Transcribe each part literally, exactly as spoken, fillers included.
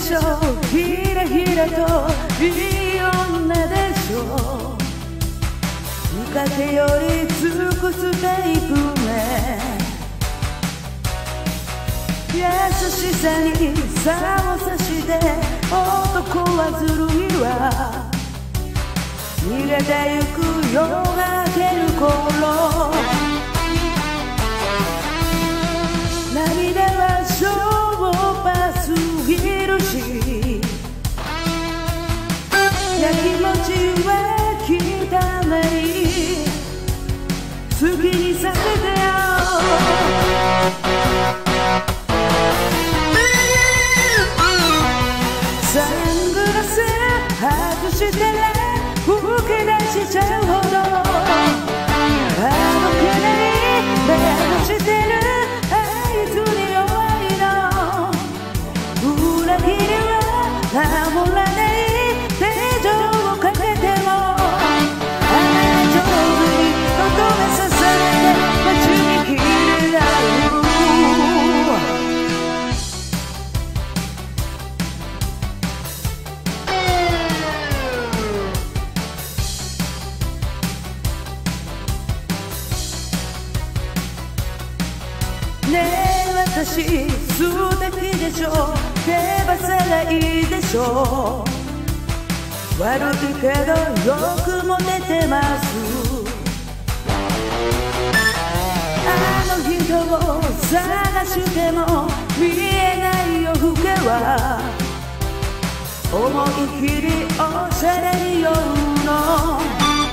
しょう、ひらひらといい女でしょう。見かけより尽くすタイプね。優しさに差をさして男はずるいわ。逃げてゆく夜が明ける頃、涙はしょっぱすぎるし、やきもちは汚い、好きにさせてよ。サングラス外して吹き出しちゃうほど、あどけない目をしてるあいつに弱いの。裏切りは守らない手錠をかけても、あれ上手にとどめさされて街に切れ合う。ねえ私素敵でしょ、手羽先いいでしょ。悪いけどよくも出てます。あの人を探しても見えない夜更けは、思い切りおしゃれに酔うの。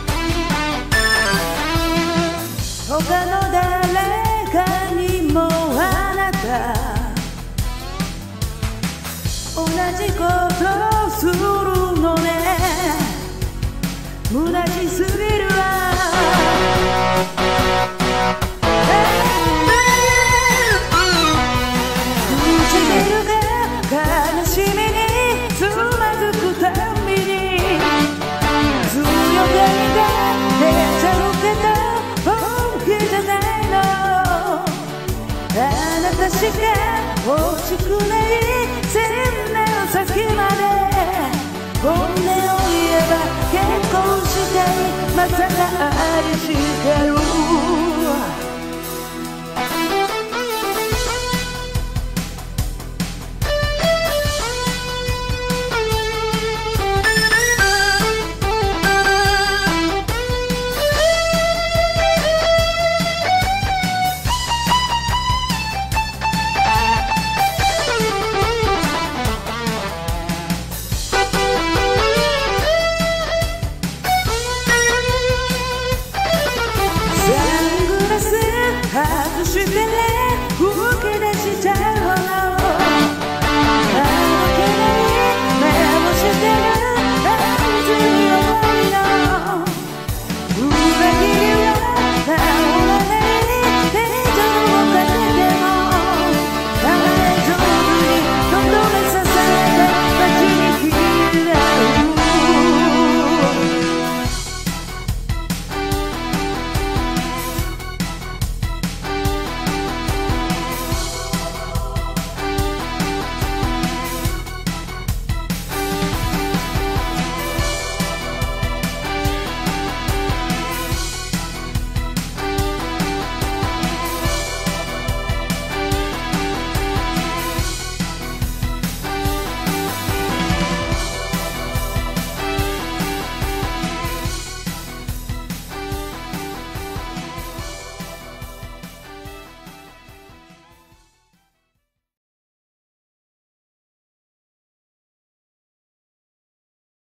他の誰かにもあなた同じことをするのね。虚しすぎるわ。唇が悲しみにつまずくたびに、強がりが出ちゃうけど本気じゃないの。あなたしか欲しくない